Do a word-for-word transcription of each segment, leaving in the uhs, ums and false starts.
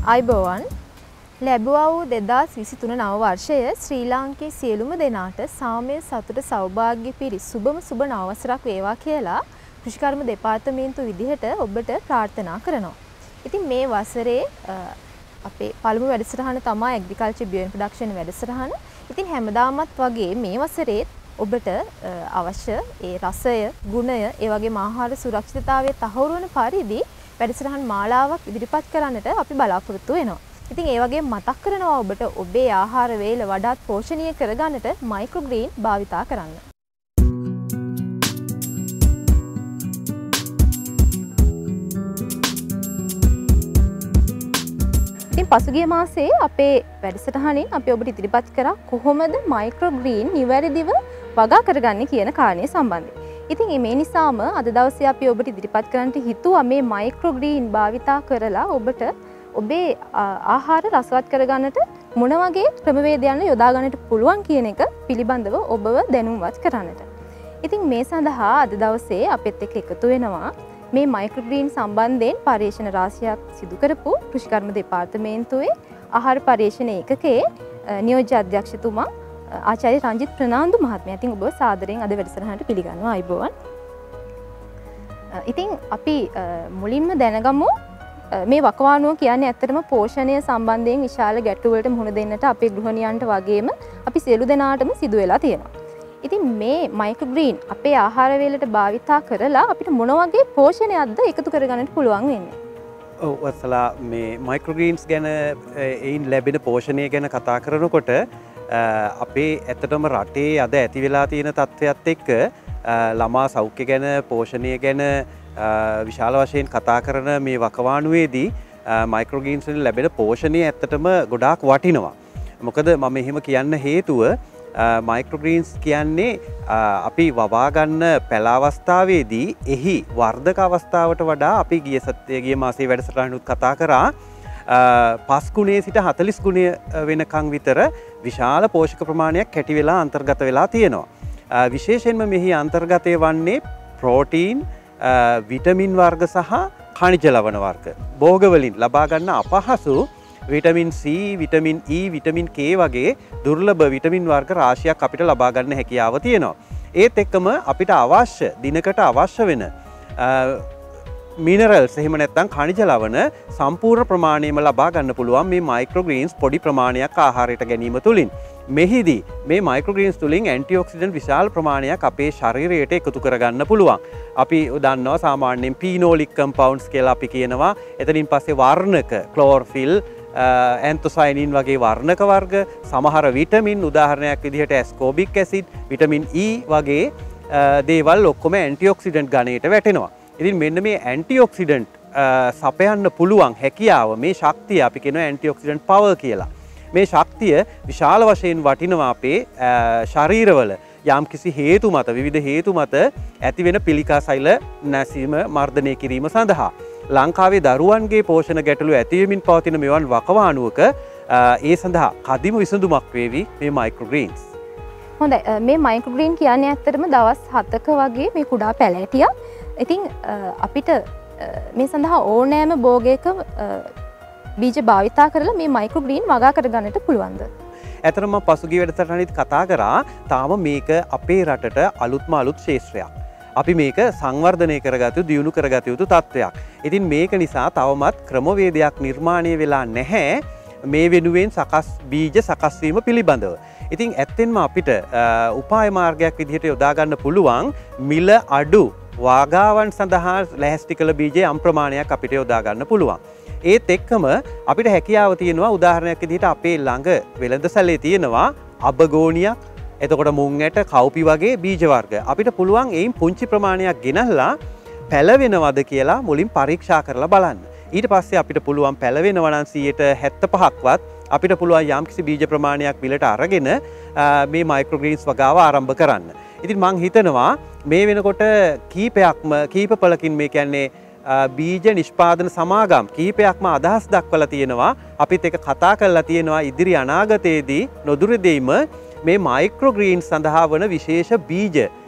අයිබෝවන් ලැබුවා වූ දෙදාස් විසිතුන නව වර්ෂය ශ්‍රී ලාංකේය සියලුම දෙනාට සාමය සතුට සෞභාග්‍ය පිරි සුබම සුබ නව වසරක් වේවා කියලා කෘෂිකර්ම දෙපාර්තමේන්තුව විදිහට ඔබට ප්‍රාර්ථනා කරනවා. ඉතින් මේ වසරේ අපේ පළමු වැඩසටහන තමයි ඇග්‍රිකල්චර් බියෝ ප්‍රොඩක්ෂන් වැඩසටහන. ඉතින් හැමදාමත් වගේ මේ වසරේ ඔබට අවශ්‍ය ඒ රසය, ගුණය, ඒ වගේම ආහාර සුරක්ෂිතතාවය තහවුරු වන පරිදි වැඩසටහන් මාලාවක් ඉදිරිපත් කරන්නට අපි බලාපොරොත්තු වෙනවා. ඉතින් ඒ වගේම මතක් කරනවා ඔබට ඔබේ ආහාර වේල වඩාත් පෝෂණීය කරගන්නට මයික්‍රෝග්‍රීන් භාවිතා කරන්න. ඉතින් පසුගිය මාසයේ අපේ වැඩසටහනින් අපි ඔබට ඉදිරිපත් කරා කොහොමද මයික්‍රෝග්‍රීන් නිවැරදිව වගා කරගන්නේ කියන කාරණේ සම්බන්ධයෙන්. ඉතින් මේ නිසාම අද දවසේ අපි ඔබට ඉදිරිපත් කරන්නට හිතුවා මේ මයික්‍රෝග්‍රීන් භාවිතා කරලා ඔබට ඔබේ ආහාර රසවත් කරගන්නට මොන වගේ ක්‍රමවේදයන් යොදා ගන්නට පුළුවන් කියන එක පිළිබඳව ඔබව දැනුම්වත් කරන්නට. ඉතින් මේ සඳහා අද දවසේ අපිත් එක්ක එකතු වෙනවා මේ මයික්‍රෝග්‍රීන් සම්බන්ධයෙන් පරීක්ෂණ රාශියක් සිදු කරපු කෘෂිකර්ම දෙපාර්තමේන්තුවේ ආහාර පරීක්ෂණ ඒකකයේ නියෝජ්‍ය අධ්‍යක්ෂතුමා ආචාර්ය රංජිත් ප්‍රනාන්දු මහත්මයා. ඉතින් ඔබ සාදරයෙන් අද වැඩසටහනට පිළිගන්නවා. අයිබෝවන්. ඉතින් අපි මුලින්ම දැනගමු මේ වකවානුව කියන්නේ ඇත්තටම පෝෂණය සම්බන්ධයෙන් විශාල ගැටලු වලට මුහුණ දෙන්නට අපේ ගෘහණියන්ට වගේම අපි සියලු දෙනාටම සිදු වෙලා තියෙනවා. ඉතින් මේ මයික්‍රෝග්‍රීන් අපේ ආහාර වේලට භාවිතා කරලා අපිට මොන වගේ පෝෂණයක්ද එකතු කරගන්නට පුළුවන් වෙන්නේ? ඔව් වත්සලා මේ මයික්‍රෝග්‍රීන්ස් ගැන ඒයින් ලැබෙන පෝෂණය ගැන කතා කරනකොට අපේ ඇත්තටම රටේ අද ඇති වෙලා තියෙන තත්ත්වයක් එක්ක ළමා සෞඛ්‍ය ගැන පෝෂණය ගැන විශාල වශයෙන් කතා කරන මේ වකවානුවේදී මයික්‍රෝග්‍රීන්ස් වලින් ලැබෙන පෝෂණය ඇත්තටම ගොඩාක් වටිනවා. මොකද මම එහෙම කියන්න හේතුව මයික්‍රෝග්‍රීන්ස් කියන්නේ අපි වවා ගන්න පැල අවස්ථාවේදී එහි වර්ධක අවස්ථාවට වඩා අපි ගිය සතියේ ගිය මාසයේ වැඩසටහනුත් කතා කරා පස් ගුණයේ සිට හතළිස් ගුණය වෙනකන් විතර විශාල පෝෂක ප්‍රමාණයක් කැටි වෙලා අන්තර්ගත වෙලා තියෙනවා. විශේෂයෙන්ම මෙහි අන්තර්ගතය වන්නේ ප්‍රෝටීන්, විටමින් වර්ග සහ khනිජ ලවණ වර්ග. භෝග වලින් ලබා ගන්න අපහසු vitamin C, vitamin E, vitamin K වගේ දුර්ලභ විටමින් වර්ග රාශියක් අපිට ලබා ගන්න හැකියාව තියෙනවා. ඒත් එක්කම අපිට අවශ්‍ය දිනකට අවශ්‍ය වෙන මිනරල්ස් එහෙම නැත්නම් khනිජ ලවණ සම්පූර්ණ ප්‍රමාණයම ලබා ගන්න පුළුවන් මේ මයික්‍රෝග්‍රීන්ස් පොඩි ප්‍රමාණයක් ආහාරයට ගැනීම තුලින්. මෙහිදී මේ මයික්‍රෝග්‍රීන්ස් තුලින් ඇන්ටිඔක්සිඩන්ට් විශාල ප්‍රමාණයක් අපේ ශරීරයට එකතු කරගන්න පුළුවන්. අපි දන්නවා සාමාන්‍යයෙන් පීනෝලික් කම්පවුන්ඩ්ස් කියලා අපි කියනවා. එතනින් පස්සේ වර්ණක ක්ලෝරොෆිල්, ඇන්තොසයනින් වගේ වර්ණක වර්ග, සමහර විටමින් උදාහරණයක් විදිහට ඇස්කෝබික් ඇසිඩ්, විටමින් ඊ වගේ දේවල් ඔක්කොම ඇන්ටිඔක්සිඩන්ට් ගණයට වැටෙනවා. ඉතින් මෙන්න මේ ඇන්ටිඔක්සිඩන්ට් සපයන්න පුළුවන් හැකියාව, මේ ශක්තිය අපි කියනවා ඇන්ටිඔක්සිඩන්ට් පවර් කියලා. මේ ශක්තිය විශාල වශයෙන් වටිනවා අපේ ශරීරවල යම් කිසි හේතු මත, විවිධ හේතු මත ඇතිවෙන පිළිකා සෛල නැසීම මර්ධනය කිරීම සඳහා. ලංකාවේ දරුවන්ගේ පෝෂණ ගැටලු ඇතිවෙමින් පවතින මෙවන් වකවානුවක ඒ සඳහා කදිම විසඳුමක් වේවි මේ මයික්‍රෝග්‍රීන්ස්. හොඳයි. මේ මයික්‍රෝග්‍රීන් කියන්නේ ඇත්තටම දවස් හතක වගේ මේ කුඩා පැලෑටියක්. ඉතින් අපිට මේ සඳහා ඕනෑම භෝගයක බීජ භාවිතා කරලා මේ මයික්‍රෝග්‍රීන් වගා කරගන්නට පුළුවන්ද? ඇත්තටම පසුගිය වැඩසටහනේදී කතා කරා තාම මේක අපේ රටට අලුත්ම අලුත් ක්ෂේත්‍රයක්. අපි මේක සංවර්ධනය කරගත යුතු, දියුණු කරගත යුතු තත්ත්වයක්. ඉතින් මේක නිසා තවමත් ක්‍රමවේදයක් නිර්මාණය වෙලා නැහැ මේ වෙනුවෙන් සකස් බීජ සකස් වීම පිළිබඳව. ඉතින් ඇත්තෙන්ම අපිට උපාය මාර්ගයක් විදිහට යොදා ගන්න පුළුවන් මිල අඩු වාගාවන් සඳහා ලැහැස්ති කළ බීජ යම් ප්‍රමාණයක් අපිට යොදා ගන්න පුළුවන්. ඒත් එක්කම අපිට හැකියාව තියෙනවා උදාහරණයක් විදිහට අපේ ළඟ වෙළඳසැලේ තියෙනවා අබගෝනියක්, එතකොට මුං ඇට, කව්පි වගේ බීජ වර්ග. අපිට පුළුවන් එයින් පුංචි ප්‍රමාණයක් ගෙනල්ලා පැලවෙනවද කියලා මුලින් පරීක්ෂා කරලා බලන්න. ඊට පස්සේ අපිට පුළුවන් පැලවෙනවා නම් සියයට හැත්තෑ පහක්වත් අපිට පුළුවන් යම්කිසි බීජ ප්‍රමාණයක් මිලට අරගෙන මේ මයික්‍රෝග්‍රීන්ස් වගාව ආරම්භ කරන්න. ඉතින් මං හිතනවා මේ වෙනකොට කීපයක්ම කීප පළකින් මේ කියන්නේ බීජ නිෂ්පාදන සමාගම් කීපයක්ම අදහස් දක්වලා තියෙනවා. අපිත් එක කතා කරලා තියෙනවා ඉදිරි අනාගතයේදී නොදුරදීම මේ මයික්‍රෝග්‍රීන්ස් සඳහා වන විශේෂ බීජ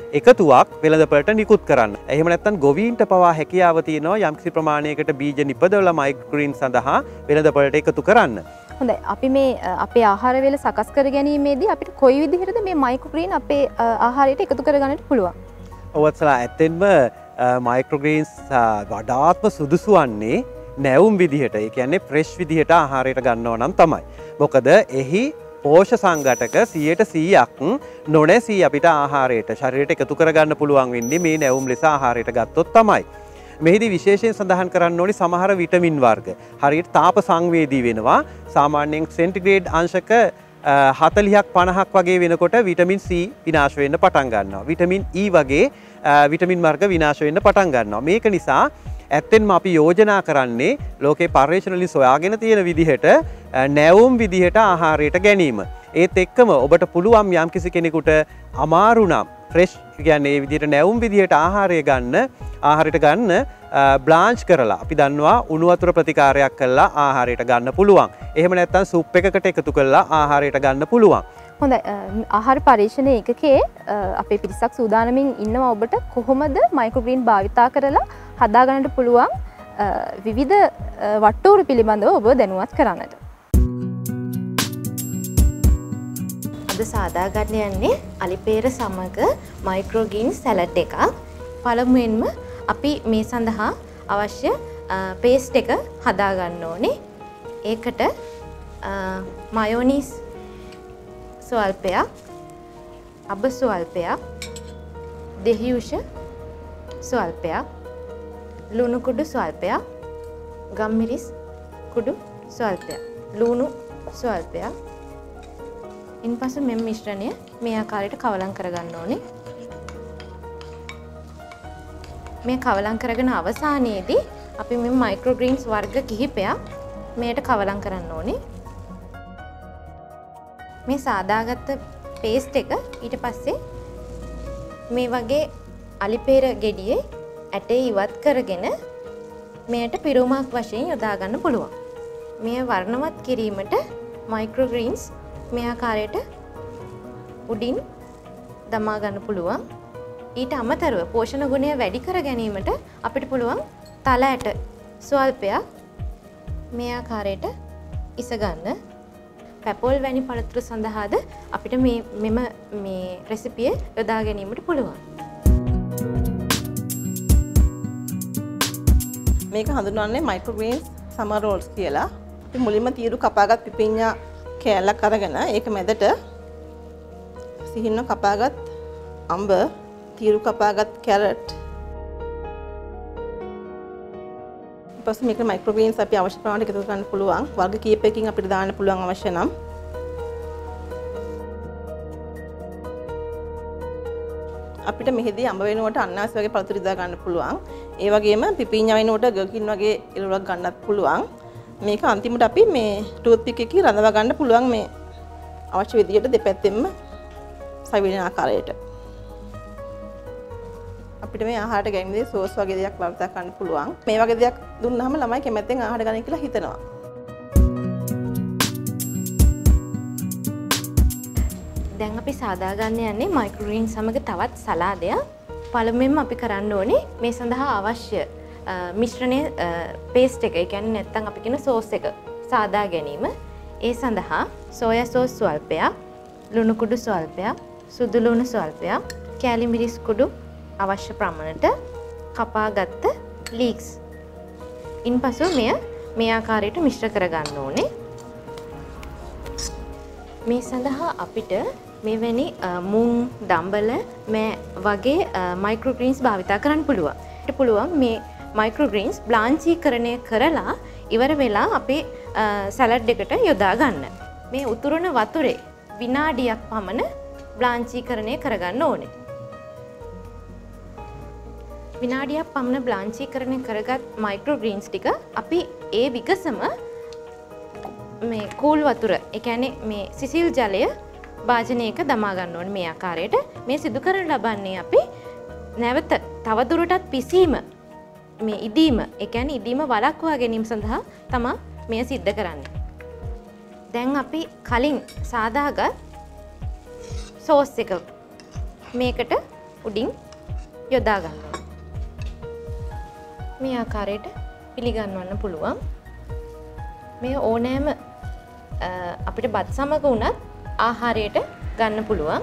එකතුවක් වෙළඳපළට නිකුත් කරන්න. එහෙම නැත්නම් ගොවීන්ට පවා හැකියාව තියෙනවා යම්කිසි ප්‍රමාණයකට බීජ නිපදවලා මයික්‍රෝග්‍රීන් සඳහා වෙළඳපළට එකතු කරන්න. හොඳයි. අපි මේ අපේ ආහාර වේල සකස් කර ගැනීමේදී අපිට කොයි විදිහටද මේ මයික්‍රෝග්‍රීන් අපේ ආහාරයට එකතු කරගන්නට පුළුවන්? ඔවත්සලා ඇත්තෙන්ම මයික්‍රෝග්‍රීන්ස් වඩාත්ම සුදුසු වන්නේ නැවුම් විදිහට, ඒ කියන්නේ ෆ්‍රෙෂ් විදිහට ආහාරයට ගන්නව නම් තමයි. මොකද එහි පෝෂ සංඝටක සියයට සීයක් නොනැසී අපිට ආහාරයට ශරීරයට එකතු කරගන්න පුළුවන් වෙන්නේ මේ නැවුම් ලෙස ආහාරයට ගත්තොත් තමයි. මෙහිදී විශේෂයෙන් සඳහන් කරන්න ඕනි සමහර විටමින් වර්ග හරියට තාප සංවේදී වෙනවා. සාමාන්‍යයෙන් සෙන්ටිග්‍රේඩ් අංශක හතළිහක් පනහක් වගේ වෙනකොට විටමින් C විනාශ වෙන්න පටන් ගන්නවා. විටමින් E වගේ විටමින් වර්ග විනාශ වෙන්න පටන් ගන්නවා. මේක නිසා ඇත්තෙන්ම අපි යෝජනා කරන්නේ ලෝකේ පර්යේෂණ වලින් සොයාගෙන තියෙන විදිහට නැවුම් විදිහට ආහාරයට ගැනීම. ඒත් එක්කම ඔබට පුළුවන් යම්කිසි කෙනෙකුට අමාරු නම් ෆ්‍රෙෂ් කියන්නේ මේ විදිහට නැවුම් විදිහට ආහාරය ගන්න ආහාරයට ගන්න බ්ලාන්ච් කරලා අපි දන්නවා උණු වතුර ප්‍රතිකාරයක් කරලා ආහාරයට ගන්න පුළුවන්. එහෙම නැත්නම් සුප් එකකට එකතු කරලා ආහාරයට ගන්න පුළුවන්. හොඳයි. ආහාර පරීක්ෂණ ඒකකයේ අපේ පිරිසක් සූදානමින් ඉන්නවා ඔබට කොහොමද මයික්‍රෝග්‍රීන් භාවිතා කරලා හදාගන්නට පුළුවන් විවිධ වට්ටෝරු පිළිබඳව ඔබ දැනුවත් කරන්නට. අද සාදාගන්න යන්නේ අලිපේර සමග මයික්‍රෝග්‍රීන් සැලඩ් එකක්. පළමුවෙන්ම අපි මේ සඳහා අවශ්‍ය පේස්ට් එක හදාගන්න ඕනේ. ඒකට මයෝනීස් ස්වල්පයක්, අබ ස්වල්පයක්, දෙහියුෂ ස්වල්පයක්, ලුණු කුඩු ස්වල්පයක්, ගම්මිරිස් කුඩු ස්වල්පයක්, ලුණු ස්වල්පයක්. ඉන්පසු මෙම මිශ්‍රණය මේ ආකාරයට කවලම් කරගන්න ඕනේ. මේ කවලම් කරගෙන අවසානයේදී අපි මේ මයික්‍රෝග්‍රීන්ස් වර්ග කිහිපයක් මේකට කවලම් කරන්න ඕනේ. මේ සාදාගත්ත පේස්ට් එක ඊට පස්සේ මේ වගේ අලිපේර ගෙඩියේ ඇටේ ඉවත් කරගෙන මෙයට පිරුමක් වශයෙන් යොදා ගන්න පුළුවන්. මේ වර්ණවත් කිරීමට මයික්‍රෝග්‍රීන්ස් මේ ආකාරයට උඩින් දමා ගන්න පුළුවන්. ඊට අමතරව පෝෂණ ගුණය වැඩි කර ගැනීමට අපිට පුළුවන් තල ඇට ස්වල්පයක් මේ ආකාරයට ඉස ගන්න. පැපොල් වැනි පළතුරු සඳහාද අපිට මේ මෙම මේ රෙසිපිය යොදා ගැනීමට පුළුවන්. මේක හඳුන්වන්නේ මයික්‍රෝග්‍රීන්ස් සමර් රෝල්ස් කියලා. අපි මුලින්ම තීරු කපාගත් පිපිඤ්ඤා කෑල්ලක් අරගෙන ඒක මැදට සිහින්ව කපාගත් අඹ, තීරු කපාගත් කැරට්, ඊපස්සේ මේක මයික්‍රෝග්‍රීන්ස් අපි අවශ්‍ය ප්‍රමාණයට එකතු කරන්න පුළුවන්. වර්ග කීපයකින් අපිට දාන්න පුළුවන් අවශ්‍ය නම්. අපිට මෙහිදී අඹ වෙනුවට අන්නාසි වගේ පළතුරු ඉදා ගන්න පුළුවන්. ඒ වගේම පිපිඤ්ඤා වෙනුවට ගර්කින් වගේ ඉරලක් ගන්නත් පුළුවන්. මේක අන්තිමට අපි මේ ටූත් පික් එකකින් රඳවා ගන්න පුළුවන් මේ අවශ්‍ය විදිහට දෙපැත්තෙන්ම සවිලන ආකාරයට. අපිට මේ ආහාරයට ගැනීමේදී සෝස් වගේ දෙයක් භාවිත කරන්න පුළුවන්. මේ වගේ දෙයක් දුන්නාම ළමයි කැමැත්තෙන් ආහාර ගන්න කියලා හිතනවා. දැන් අපි සාදා ගන්න යන්නේ මයික්‍රෝග්‍රීන් සමග තවත් සලාදයක්. පළමුවෙන්ම අපි කරන්න ඕනේ මේ සඳහා අවශ්‍ය මිශ්‍රණය පේස්ට් එක, ඒ කියන්නේ නැත්නම් අපි කියන සෝස් එක සාදා ගැනීම. ඒ සඳහා සෝයා සෝස් ස්වල්පයක්, ලුණු කුඩු ස්වල්පයක්, සුදු ලුණු ස්වල්පයක්, කෑලි මිරිස් කුඩු අවශ්‍ය ප්‍රමාණයට කපාගත්ත ලීක්ස්. ඉන්පසු මෙය මේ ආකාරයට මිශ්‍ර කරගන්න ඕනේ. මේ සඳහා අපිට මෙවැනි මුං, දම්බල මේ වගේ මයික්‍රෝග්‍රීන්ස් භාවිතා කරන්න පුළුවන්. ඒට පුළුවන් මේ මයික්‍රෝග්‍රීන්ස් බ්ලාන්චීකරණය කරලා ඉවර වෙලා අපේ සැලඩ් එකට යොදා ගන්න. මේ උතුරන වතුරේ විනාඩියක් පමණ බ්ලාන්චීකරණය කරගන්න ඕනේ. විනාඩියක් පමණ බ්ලාන්චීකරණය කරගත් මයික්‍රෝග්‍රීන්ස් ටික අපි ඒ විගසම මේ කූල් වතුර, ඒ කියන්නේ මේ සිසිල් ජලය භාජනයක දමා ගන්න ඕනේ. මේ ආකාරයට මේ සිදු කරන ලබන්නේ අපි නැවත තවදුරටත් පිසීම, මේ ඉදීම, ඒ කියන්නේ ඉදීම වළක්වා ගැනීම සඳහා තමයි මේ සිද්ධ කරන්නේ. දැන් අපි කලින් සාදාගත් සෝස් එක මේකට උඩින් යොදා ගන්න. මේ ආකාරයට පිළිගන්වන්න පුළුවන්. මේ ඕනෑම අපිට බත් සමග වුණත් ආහාරයට ගන්න පුළුවන්.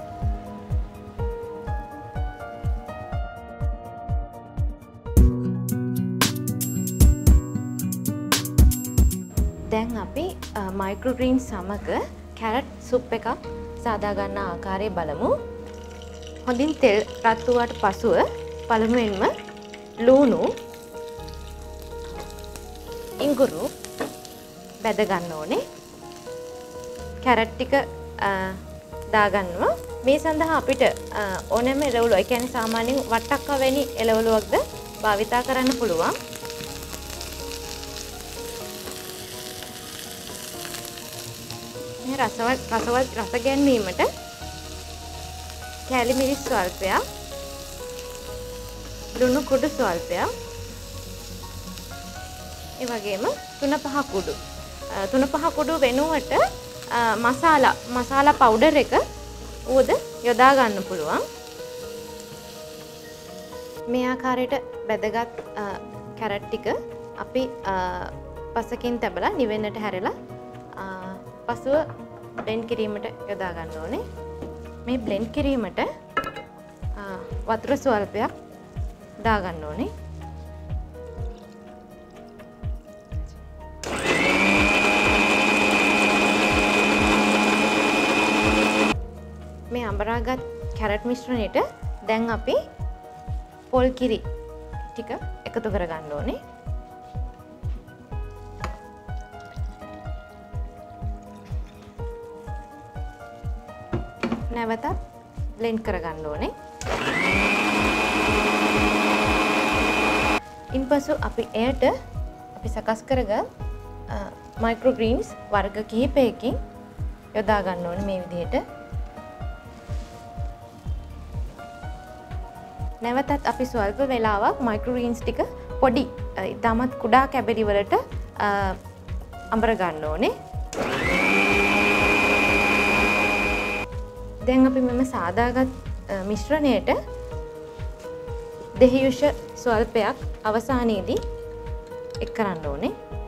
දැන් අපි මයික්‍රෝග්‍රීන් සමග කැරට් සුප් එකක් සාදා ගන්න ආකාරය බලමු. හොඳින් තෙල් රත් වුණාට පසුව පළමුවෙන්ම ලුණු, ඉඟුරු බැද ගන්න ඕනේ. කැරට් ටික දාගන්නවා. මේ සඳහා අපිට ඕනෑම එළවලු, ඒ කියන්නේ සාමාන්‍යයෙන් වට්ටක්ක වැනි එළවලුවක්ද භාවිතා කරන්න පුළුවන්. මේ රසවත් රසවත් රස ගැන්වීමට කැලි මිරිස් ස්වල්පයක්, ලුණු කුඩු ස්වල්පයක්, ඒ වගේම තුන පහ කුඩු තුන පහ කුඩු වෙනුවට මසාලා මසාලා පවුඩර් එක උවද යොදා ගන්න පුළුවන්. මේ ආකාරයට බැදගත් කැරට් ටික අපි පසකින් තැබලා නිවෙන්නට හැරලා පසුව බ්ලෙන්ඩ් කිරීමට යොදා ගන්න ඕනේ. මේ බ්ලෙන්ඩ් කිරීමට වතුර ස්වල්පයක් දා ගන්න ඕනේ. මේ අඹරාගත් කැරට් මිශ්‍රණයට දැන් අපි පොල් කිරි ටික එකතු කර ගන්න ඕනේ. නැවතත් බ්ලෙන්ඩ් කරගන්න ඕනේ. ඉන්පසු අපි එයට අපි සකස් කරගත් මයික්‍රෝග්‍රීන්ස් වර්ග කිහිපයකින් යොදා ගන්න ඕනේ මේ විදිහට. නැවතත් අපි ස්වල්ප වෙලාවක් මයික්‍රෝග්‍රීන්ස් ටික පොඩි ඉතාමත් කුඩා කැබලි වලට අඹර ගන්න ඕනේ. දැන් අපි මෙම සාදාගත් මිශ්‍රණයට දෙහියුෂ ස්වල්පයක් අවසානයේදී එක් කරන්න ඕනේ.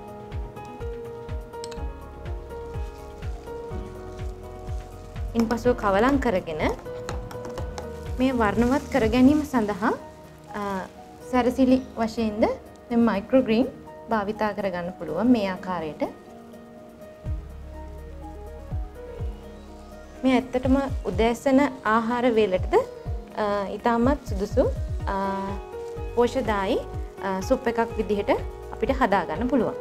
ඉන්පසු කවලම් කරගෙන මේ වර්ණවත් කර ගැනීම සඳහා සැරසිලි වශයෙන්ද මේ මයික්‍රෝග්‍රීන් භාවිතා කරගන්න පුළුවන් මේ ආකාරයට. මේ ඇත්තටම උදෑසන ආහාර වේලටද ඉතාමත් සුදුසු පෝෂදායි සුප් එකක් විදිහට අපිට හදාගන්න පුළුවන්.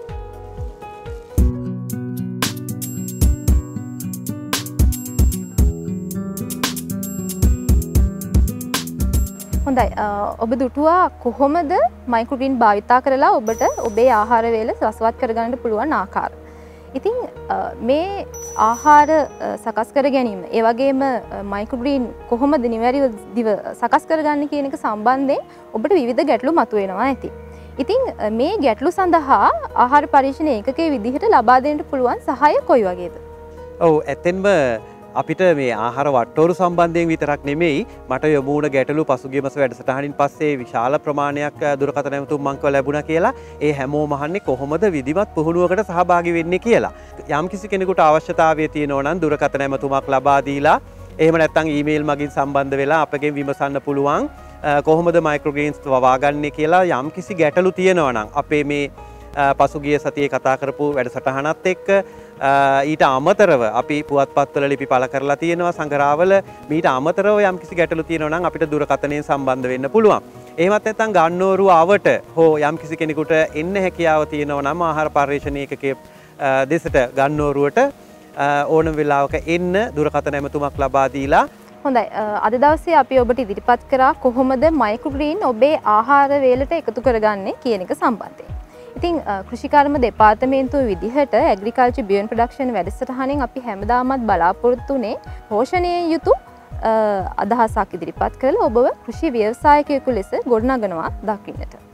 හොඳයි, ඔබ දුටුවා කොහොමද මයික්‍රෝග්‍රීන් භාවිතා කරලා ඔබට ඔබේ ආහාර වේල රසවත් කරගන්න පුළුවන් ආකාරය. ඉතින් මේ ආහාර සකස් කර ගැනීම, ඒ වගේම මයික්‍රෝග්‍රීන් කොහොමද නිවැරදිව සකස් කරගන්නේ කියන එක සම්බන්ධයෙන් ඔබට විවිධ ගැටලු මතුවෙනවා ඇති. ඉතින් මේ ගැටලු සඳහා ආහාර පරීක්ෂණ ඒකකයේ විදිහට ලබා දෙන්න පුළුවන් සහාය කොයි වගේද? ඔව්, ඇත්තෙන්ම අපිට මේ ආහාර වට්ටෝරු සම්බන්ධයෙන් විතරක් නෙමෙයි මට යොමු වුණ ගැටලු පසුගිය මාස වැඩසටහනින් පස්සේ විශාල ප්‍රමාණයක් දුරකථන ඇමතුම් මංකව ලැබුණා කියලා. ඒ හැමෝම අහන්නේ කොහොමද විධිමත් පුහුණුවකට සහභාගී වෙන්නේ කියලා. යම් කිසි කෙනෙකුට අවශ්‍යතාවය තියෙනවා නම් දුරකථන ඇමතුමක් ලබා දීලා එහෙම නැත්නම් ඊමේල් මගින් සම්බන්ධ වෙලා අපගෙන් විමසන්න පුළුවන් කොහොමද මයික්‍රෝග්‍රීන්ස් වවාගන්නේ කියලා. යම් කිසි ගැටලු තියෙනවා නම් අපේ මේ පසුගිය සතියේ කතා කරපු වැඩසටහනත් එක්ක ඊට අමතරව අපි පුවත්පත්වල ලිපි පළ කරලා තියෙනවා සංග්‍රහවල. මීට අමතරව යම් කිසි ගැටලු තියෙනවා නම් අපිට දුරකථනයෙන් සම්බන්ධ වෙන්න පුළුවන්. එහෙමත් නැත්නම් ගන්නෝරු ආවට හෝ යම් කිසි කෙනෙකුට එන්න හැකියාව තියෙනවා නම් ආහාර පරීක්ෂණ ඒකකයේ දෙසට ගන්නෝරුවට ඕනම වෙලාවක එන්න දුරකථන ඇමතුමක් ලබා දීලා. හොඳයි, අද දවසේ අපි ඔබට ඉදිරිපත් කරා කොහොමද මයික්‍රෝග්‍රීන් ඔබේ ආහාර වේලට එකතු කරගන්නේ කියන එක සම්බන්ධයෙන්. ඉතින් කෘෂිකර්ම දෙපාර්තමේන්තුව විදිහට ඇග්‍රිකල්චර් බියොන්ඩ් ප්‍රොඩක්ෂන් වැඩසටහනෙන් අපි හැමදාමත් බලාපොරොත්තු වෙන්නේ පෝෂණයෙන් යුතු අදහසක් ඉදිරිපත් කරලා ඔබව කෘෂි ව්‍යවසායකයෙකු ලෙස ගොඩනගනවා දකින්නට.